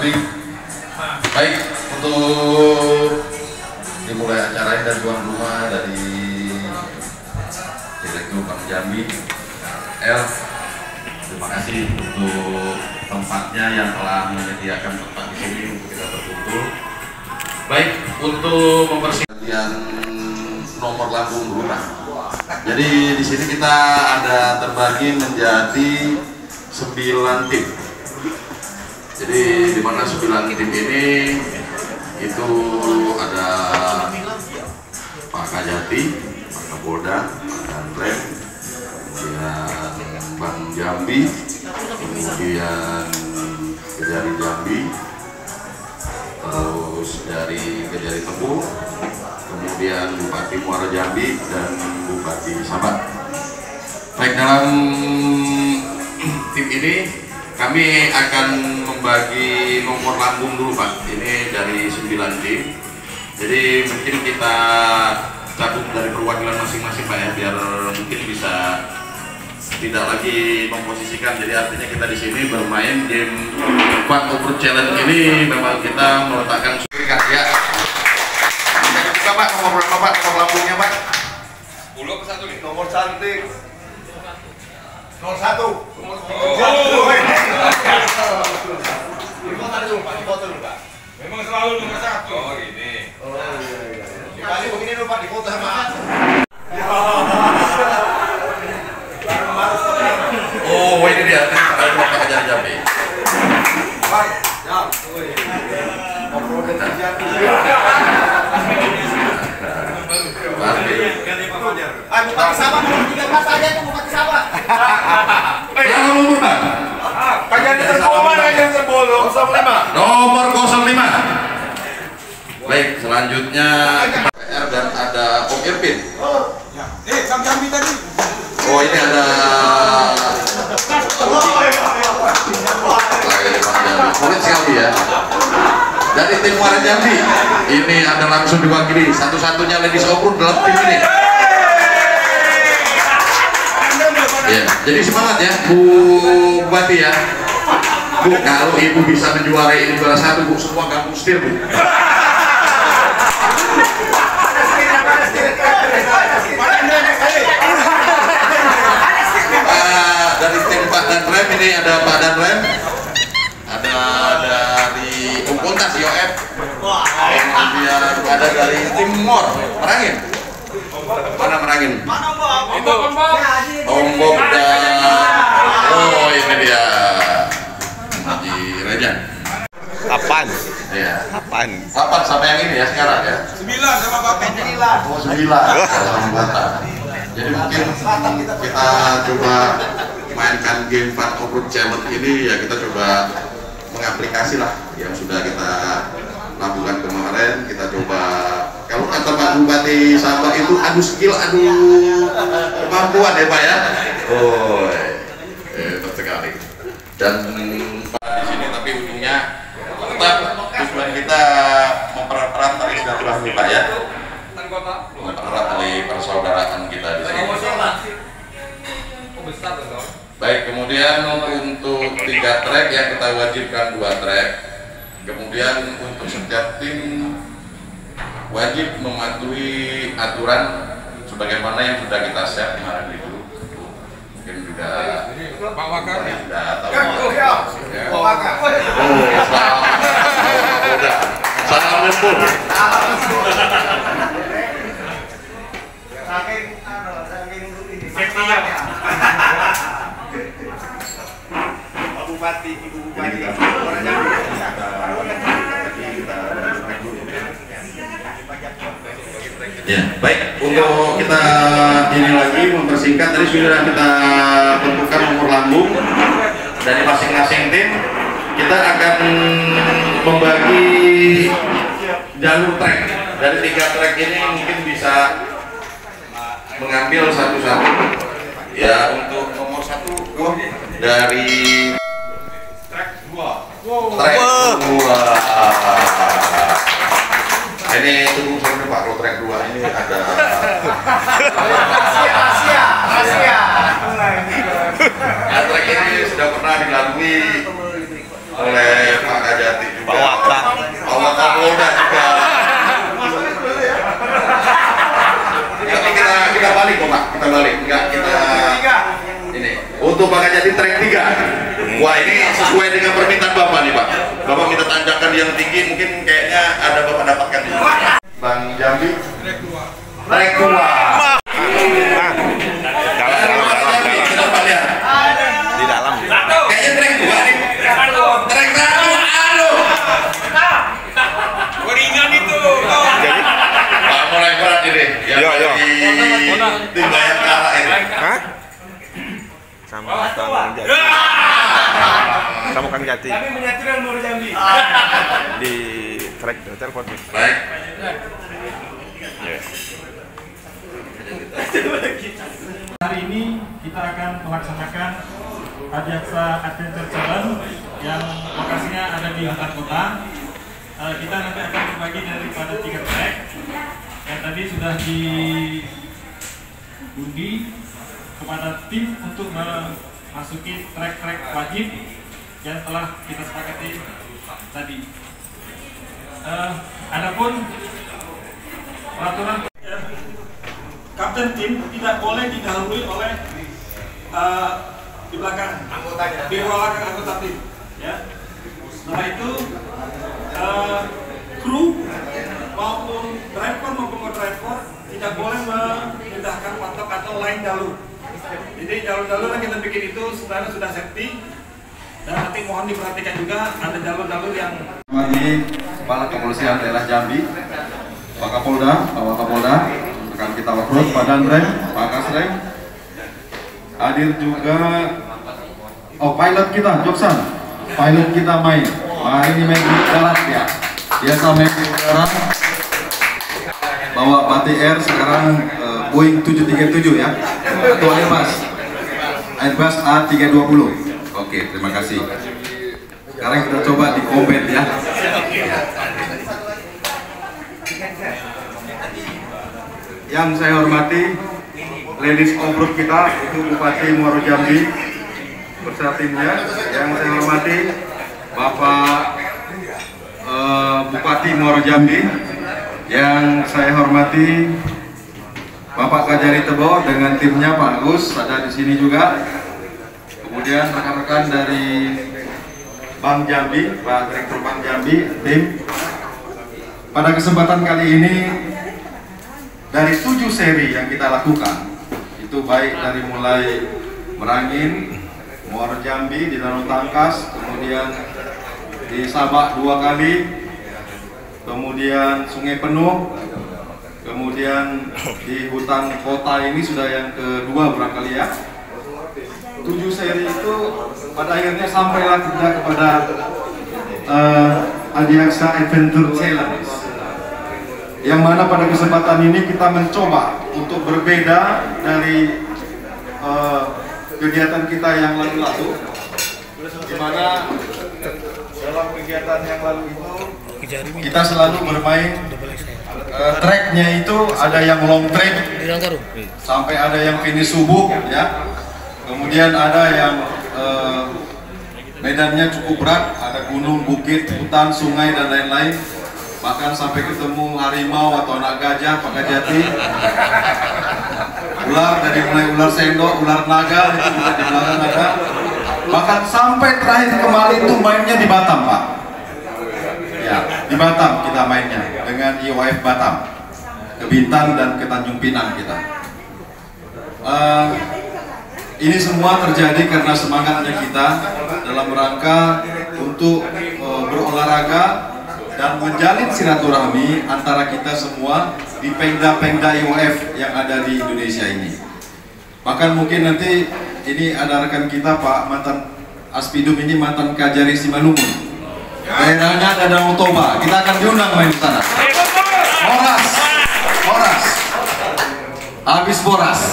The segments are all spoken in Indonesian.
Jambi. Baik, untuk dimulai acara ini dari tuan rumah dari Direktur Bank Jambi, L. Terima kasih untuk tempatnya yang telah menyediakan tempat di sini untuk kita berkumpul. Baik, untuk mempersingkat nomor lambung dulu, Pak. Jadi di sini kita ada terbagi menjadi 9 tim. Jadi di mana 9 tim ini itu ada Pak Kajati, Pak Kapolda, Pak Danrem, kemudian Bank Jambi, kemudian Kejari Jambi, terus dari Kejari Tebu, kemudian Bupati Muara Jambi dan Bupati Sabah. Baik, dalam tim ini kami akan membagi nomor lambung dulu, Pak. Ini dari 9 tim. Jadi mungkin kita cabut dari perwakilan masing-masing, Pak, ya, biar mungkin bisa tidak lagi memposisikan. Jadi artinya kita di sini bermain game Fun Over Challenge ini memang kita meletakkan surikat, ya. Kita Pak, nomor berapa Pak? Nomor lambungnya Pak? 10 ke 1 nih? Nomor cantik 01. Difoto dulu Pak, difoto dulu Pak. Memang selalu nomor 1. Oh ini. Oh iya. Dikali begini dulu Pak, difoto sama. Oh ini dia, ini Bapak Kejari Jambi. Pak, ya. Ngobrol dengan Jati. Bupati Sabah nomor 13 aja tuh, Bupati Sabah. Yang nomor Pak? Kajari Terbolo, Kajari Terbolo 05. Nomor 05. Baik, selanjutnya PR dan ada Om Irfin. Bang Jambi tadi. Oh ini ada Kulit sekali ya. Dari tim Muara Jambi ini ada langsung diwakili satu-satunya ladies open dalam tim ini. Ya, jadi semangat ya Bu Bupati ya. Bu, kalau Ibu bisa menjuarai ini juara 1 Bu, semua kampung setir Bu. Dari tim Pak Danrem ini ada Pak Danrem, ada dari Umpuntas IOF, kemudian ada dari tim Mor Merangin. Mana Merangin? Ombok dan oh ini dia Haji Rejan. Kapan? Ya. Kapan? Kapan sama yang ini ya sekarang ya? 9 sama Bapak. Oh 9 sama Bapak. Jadi mungkin kita coba mainkan game Fun Over Challenge ini ya, kita coba mengaplikasi lah yang sudah kita lakukan kemarin. Kita coba, kalau kata Pak Bupati Sabah itu adu skill, adu kemampuan ya Pak ya. Oh, hebat sekali. Dan Pak di sini tapi ujungnya tetap tujuan kita mempererat tali silaturahmi Pak ya. Mempererat tali persaudaraan kita di sini. Baik, kemudian untuk 3 track yang kita wajibkan 2 track. Kemudian untuk setiap tim wajib mematuhi aturan sebagaimana yang sudah kita share kemarin itu. Mungkin juga Pak Wakar sudah tahu. Pak Wakar. Salam lembut. Saking ini. Pak Bupati, Ibu Bupati. Ya, baik. Untuk kita ini lagi mempersingkat, tadi sudah kita tentukan nomor lambung dari masing-masing tim. Kita akan membagi jalur trek. Dari 3 trek ini mungkin bisa mengambil satu-satu. Ya, untuk nomor 1 dari trek 2. Trek 2. Ini tunggu sampai Pak, kalau track 2 ini ada Asia. track ini sudah pernah dilalui oleh Pak Kajati balik kok Pak, kita balik. Enggak, kita ini. Untuk Pak Kajati track 3. Wah, ini sesuai dengan permintaan Bapak nih Pak. Bapak minta tanjakan yang tinggi, mungkin kayaknya ada Bapak dapatkan di sini. Bang Jambi. Track 2. Di dalam. Kayaknya track 2 nih. Track 1. Aduh. Ringan itu. Jadi, Pak mulai berat ini. Yo. Tim Bayangkara ini. hah? Sama Kang Jati. Sama Kang Jati. Kami menyatukan Muara Jambi. Di track telepon. Baik. Ya. Hari ini kita akan melaksanakan Adiaksa Adventure Challenge yang lokasinya ada di hutan kota. Kita nanti akan berbagi daripada 3 trek yang tadi sudah diundi kepada tim untuk memasuki trek-trek wajib yang telah kita sepakati tadi. Adapun peraturan kapten tim tidak boleh didahului oleh di belakang anggotanya, di belakang anggota tim. Ya. Setelah itu kru maupun driver tidak boleh memindahkan patok atau lain jalur. Jadi jalur-jalur yang kita bikin itu sebenarnya sudah safety dan nanti mohon diperhatikan juga ada jalur-jalur yang Ini Kepala Kepolisian Daerah Jambi, Pak Kapolda, Pak Kapolda, rekan kita Wakroot, Pak Danrem, Pak Kasrem, hadir juga pilot kita, Joksan, pilot kita main. Hari ini main di darat ya, biasa main di udara. Bawa Pati Air sekarang Boeing 737 ya, atau Airbus A320. Oke, terima kasih. Sekarang kita coba di combat ya. Yang saya hormati ladies off-road kita, itu Bupati Muara Jambi beserta timnya. Yang saya hormati Bapak Bupati Muara Jambi. Yang saya hormati Bapak Kajari Tebo dengan timnya, Pak Agus ada di sini juga. Kemudian rekan-rekan dari Bank Jambi, Pak Direktur Bank Jambi, tim. Pada kesempatan kali ini dari 7 seri yang kita lakukan, itu baik dari mulai Merangin, Muara Jambi, di Danau Tangkas, kemudian di Sabak 2 kali, kemudian Sungai Penuh, kemudian di hutan kota ini sudah yang kedua barangkali ya. 7 seri itu pada akhirnya sampailah kita kepada Adiaksa Adventure Challenge, yang mana pada kesempatan ini kita mencoba untuk berbeda dari kegiatan kita yang lalu-lalu, di mana dalam kegiatan yang lalu itu kita selalu bermain tracknya itu ada yang long track sampai ada yang finish subuh ya. Kemudian ada yang medannya cukup berat, ada gunung, bukit, hutan, sungai dan lain-lain. Bahkan sampai ketemu harimau atau anak gajah, Pak Kajati. Ular, dari mulai ular sendok, ular naga itu juga di belakang ada. Bahkan sampai terakhir kemarin itu mainnya di Batam, Pak. Ya, di Batam kita mainnya dengan IOF Batam, ke Bintan dan ke Tanjung Pinang kita. Ini semua terjadi karena semangatnya kita dalam rangka untuk berolahraga dan menjalin silaturahmi antara kita semua di pengda-pengda IOF yang ada di Indonesia ini. Bahkan mungkin nanti ini ada rekan kita Pak mantan Aspidum ini, mantan Kajari Simalungun. Daerahnya ada Danau Toba, kita akan diundang main di sana. Boras, habis boras.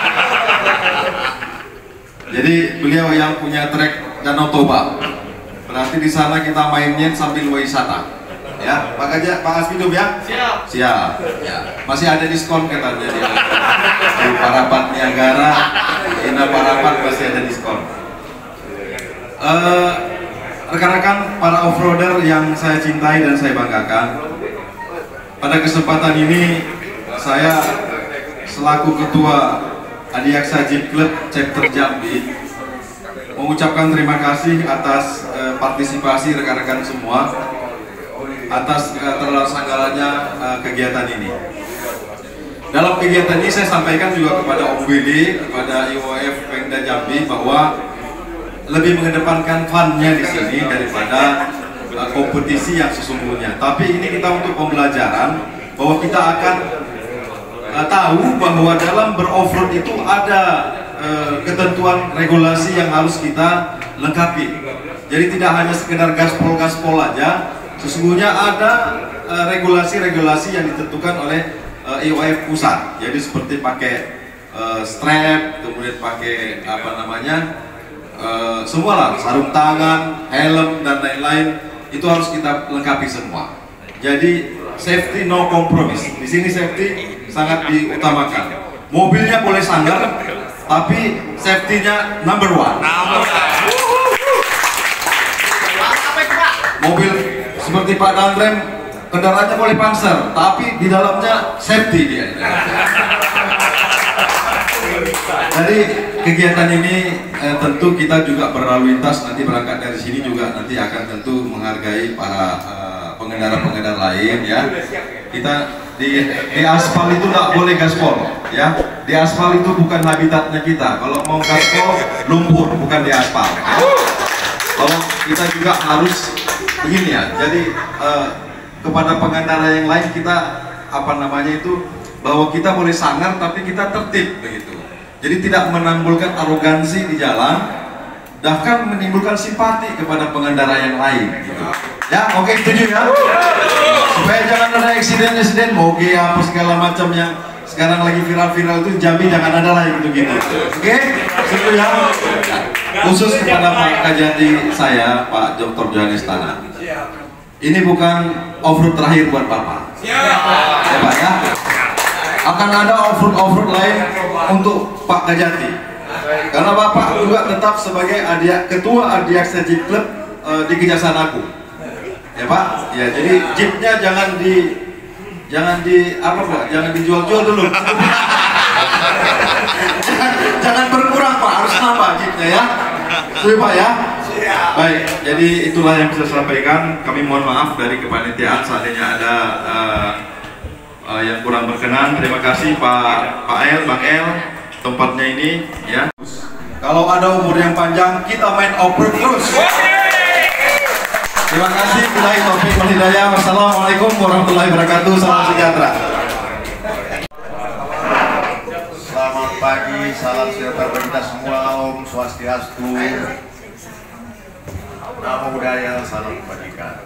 Jadi beliau yang punya trek Danau Toba. Berarti di sana kita mainnya sambil wisata. Ya, Pak Aspidum ya? Siap. Siap. Ya. Masih ada diskon katanya di Parapat Niagara, Indah Parapat masih ada diskon. Rekan-rekan para offroader yang saya cintai dan saya banggakan, pada kesempatan ini saya selaku Ketua Adiaksa Jeep Club Chapter Jambi mengucapkan terima kasih atas partisipasi rekan-rekan semua atas terlaksananya kegiatan ini. Dalam kegiatan ini saya sampaikan juga kepada Om Willy, kepada IOF Pemda Jambi bahwa lebih mengedepankan fun-nya di sini daripada kompetisi yang sesungguhnya. Tapi ini kita untuk pembelajaran bahwa kita akan tahu bahwa dalam beroff-road itu ada ketentuan regulasi yang harus kita lengkapi. Jadi tidak hanya sekedar gaspol aja, sesungguhnya ada regulasi-regulasi yang ditentukan oleh IOF pusat. Jadi seperti pakai strap, kemudian pakai semualah, sarung tangan, helm dan lain-lain itu harus kita lengkapi semua. Jadi safety no compromise. Di sini safety sangat diutamakan. Mobilnya boleh sanggar, tapi safety-nya number one. Mobil seperti Pak Dandrem, kendaraannya boleh panser, tapi di dalamnya safety dia. Jadi kegiatan ini tentu kita juga berlalu lintas, nanti berangkat dari sini juga nanti akan tentu menghargai para pengendara-pengendara lain ya. Kita di aspal itu tidak boleh gaspol ya. Di aspal itu bukan habitatnya kita. Kalau mau gaspol lumpur, bukan di aspal. Kalau kita juga harus begini ya. Jadi kepada pengendara yang lain kita bahwa kita boleh sangar tapi kita tertib begitu. Jadi tidak menimbulkan arogansi di jalan, bahkan menimbulkan simpati kepada pengendara yang lain gitu. Ya, oke, setuju ya? Supaya jangan ada eksiden-eksiden moge apa segala macam yang sekarang lagi viral-viral itu, Jambi jangan ada lagi gitu-gitu. Oke? Setuju ya? Khusus kepada Pak Kajati saya, Pak Dr. Johannes Tanah. Ini bukan off-road terakhir buat Bapak. Ya Pak ya? Akan ada off-road lain untuk Pak Kajati. Karena Bapak juga tetap sebagai Ketua Adiaksa Jeep Club di Kejaksaan Agung. Ya Pak, ya jadi jeepnya jangan dijual-jual dulu. jangan berkurang Pak, harus nambah jeepnya ya. Setuju Pak ya? Baik, jadi itulah yang bisa saya sampaikan. Kami mohon maaf dari kepanitiaan seandainya ada yang kurang berkenan. Terima kasih Pak El, Bang El, tempatnya ini ya. Kalau ada umur yang panjang, kita main off-road terus. Terima kasih. Billahi taufiq wal hidayah. Wassalamualaikum warahmatullahi wabarakatuh. Salam sejahtera. Selamat pagi, salam sejahtera bagi kita semua. Om Swastiastu. Namo Buddhaya, salam kebajikan.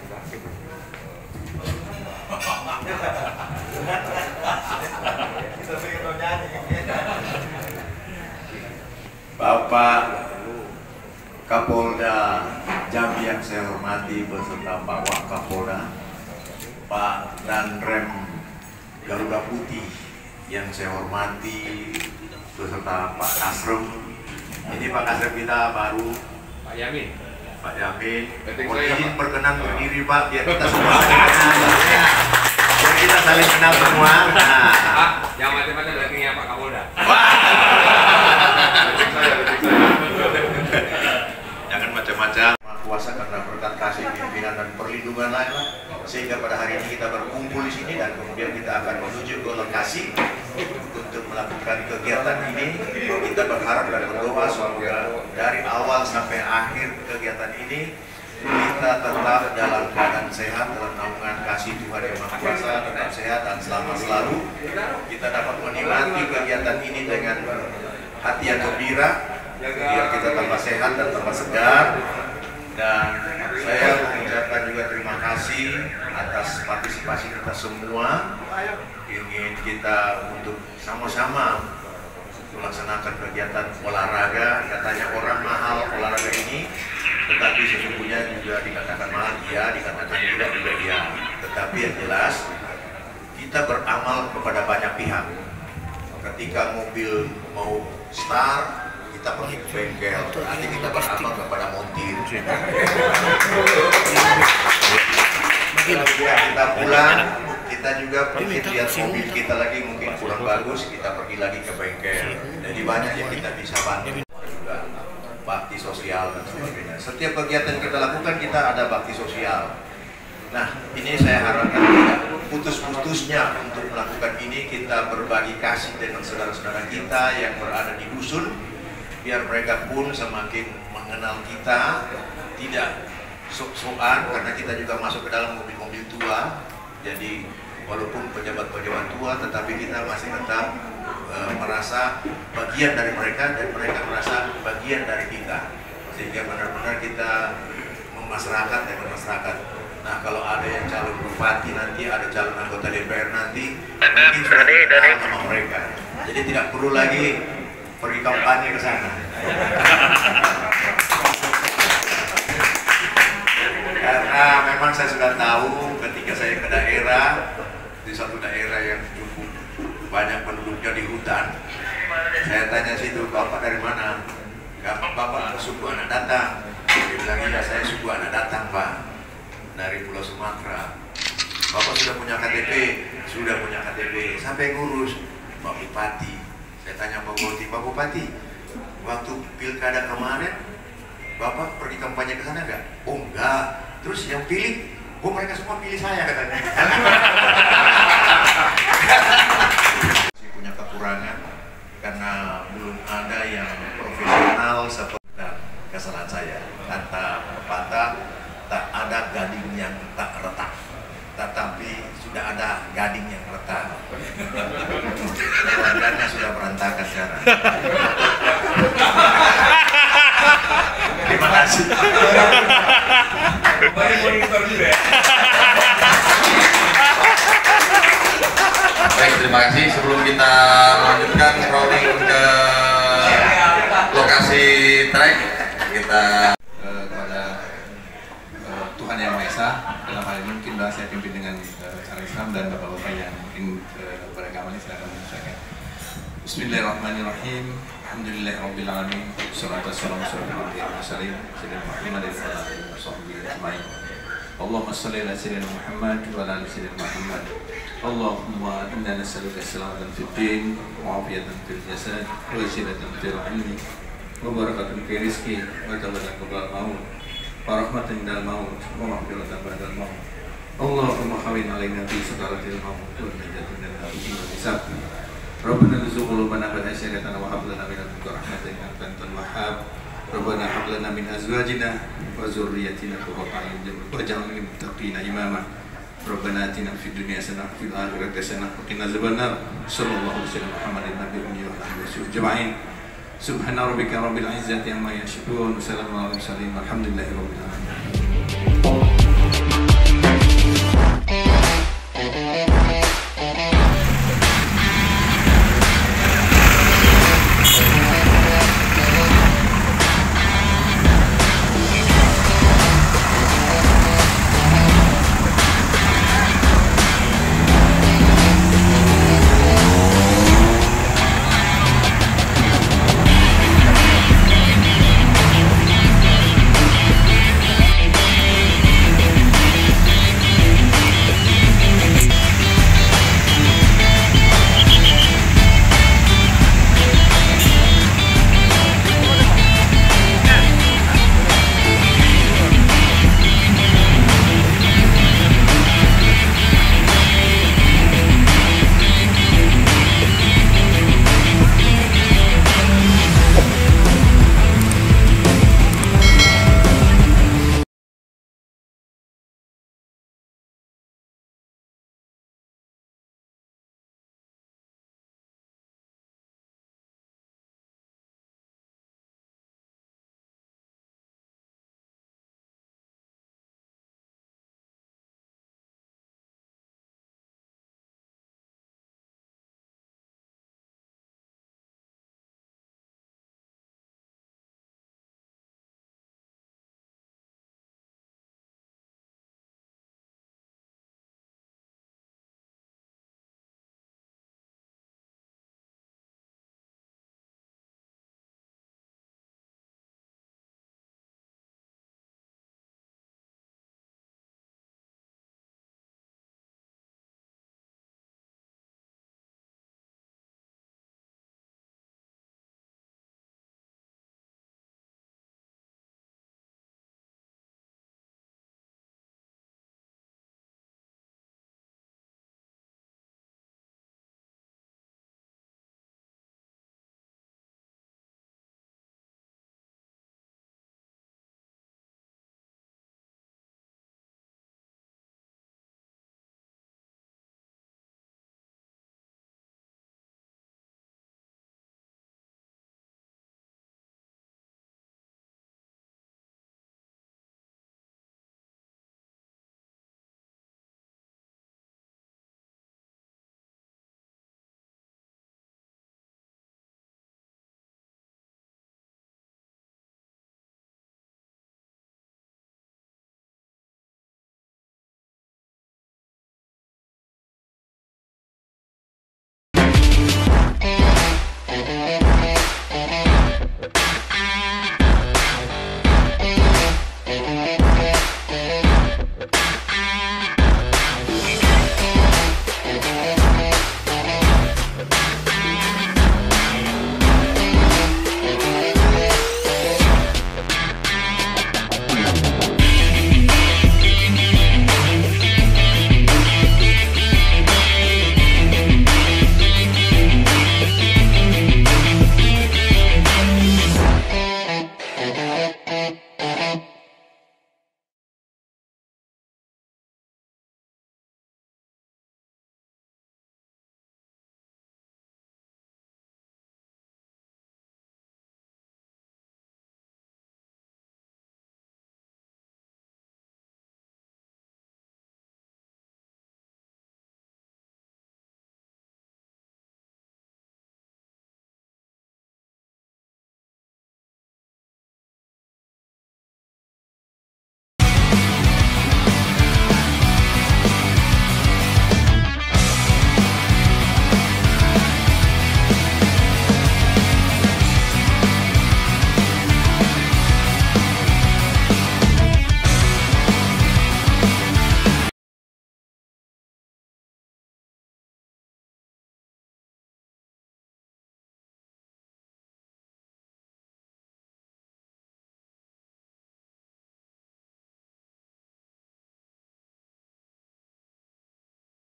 Bapak Kapolda Jambi yang saya hormati beserta Pak Wakapolda, Pak Dandrem Garuda Putih yang saya hormati beserta Pak Kasrem. Ini Pak Kasrem kita baru, Pak Yamin. Mohon berkenan berdiri Pak, biar kita semua biar kita saling kenal semua. Pak, yang macam-macam dagingnya Pak Kapolda. Jangan macam-macam. Kuasa karena berkat kasih pimpinan dan perlindungan lain lah, sehingga pada hari ini kita berkumpul di sini dan kemudian kita akan menuju ke lokasi untuk melakukan kegiatan ini. Kita berharap dan berdoa semoga dari awal sampai akhir kegiatan ini kita tetap dalam keadaan sehat, dalam naungan kasih Tuhan Yang Maha Kuasa, tetap sehat dan selamat selalu. Kita dapat menikmati kegiatan ini dengan hati yang gembira, biar kita tambah sehat dan tambah segar. Dan saya mengucapkan juga terima kasih atas partisipasi kita semua. Ingin kita untuk sama-sama melaksanakan kegiatan olahraga. Katanya orang mahal olahraga ini, tetapi sesungguhnya juga dikatakan mahal, iya, dikatakan tidak juga iya. Tetapi yang jelas kita beramal kepada banyak pihak. Ketika mobil mau start, kita pergi ke bengkel, nanti kita beramal kepada montir. Kemudian kita pulang, kita juga pergi lihat mobil kita lagi mungkin kurang bagus, kita pergi lagi ke bengkel. Jadi banyak yang kita bisa bantu. Juga bakti sosial dan sebagainya. Setiap kegiatan kita lakukan kita ada bakti sosial. Nah, ini saya harapkan tidak putus-putusnya untuk melakukan ini, kita berbagi kasih dengan saudara-saudara kita yang berada di dusun, biar mereka pun semakin mengenal kita, tidak sok-sokan, karena kita juga masuk ke dalam mobil-mobil tua. Jadi walaupun pejabat-pejabat tua, tetapi kita masih tetap merasa bagian dari mereka dan mereka merasa bagian dari kita, sehingga benar-benar kita memasyarakat dengan masyarakat. Nah, kalau ada yang calon bupati nanti, ada calon anggota DPR nanti, mungkin sudah kenal sama mereka. Jadi tidak perlu lagi pergi kampanye ke sana. Karena memang saya sudah tahu ketika saya ke daerah, di satu daerah yang cukup banyak penduduknya di hutan, saya tanya situ, Bapak dari mana? Bapak suku anak datang. Dia bilang, iya saya suku anak datang Pak, dari Pulau Sumatera. Bapak sudah punya KTP? Sudah punya KTP. Sampai ngurus Pak Bupati. Saya tanya Pak Bupati, waktu pilkada kemarin Bapak pergi kampanye ke sana nggak? Oh enggak. Terus yang pilih, oh mereka semua pilih saya katanya. Saya punya kekurangan karena belum ada yang profesional seperti kesalahan saya. Kata pepatah, tak ada gading yang tak retak, tetapi sudah ada gading yang retak. Keluarganya sudah berantakan sekarang. Terima kasih. Baik, terima kasih. Sebelum kita melanjutkan rolling ke lokasi trek, kita kepada Tuhan Yang Maha Esa. Dalam hal ini mungkin saya pimpin dengan cara Islam dan bapak-bapak yang mungkin beragama ini saya akan mengucapkan Bismillahirrahmanirrahim. Alhamdulillahirabbil alamin. Wassalatu wassalamu ala Rasulillah sayyidina Muhammad wa ala alihi washabbihi ajmain. Allahumma shalli ala sayyidina Muhammad wa ala ali sayyidina Muhammad. Allahumma inna nas'aluka salamatan fid din, wa afiyatan fil jasad, wa ziyadatan fil ilmi, wa barakatan fil rizqi, wa tawbatan qabla al-maut, wa rahmatan minal maut, wa maghfiratan ba'dal maut. Allahumma hawwin 'alaina fi sakaratil maut wa najatan min al-hisab wal hisab. Rabbana rzuq qulubana ba'da syahadatina wa hab lana min ladunka rahmatan innaka antal wahhab. Rabbana hab lana min azwajina wa dzurriyyatina qurrata a'yun waj'alna lil muttaqina imama. Rabbana atina fid dunya hasanah wa fil akhirati hasanah wa qina adzabannar. Sallallahu alaihi wasallam Muhammadin nabiyyi wa alihi wasallam. Subhana rabbika rabbil izzati amma yasifun wa salamun alal mursalin walhamdulillahi rabbil alamin.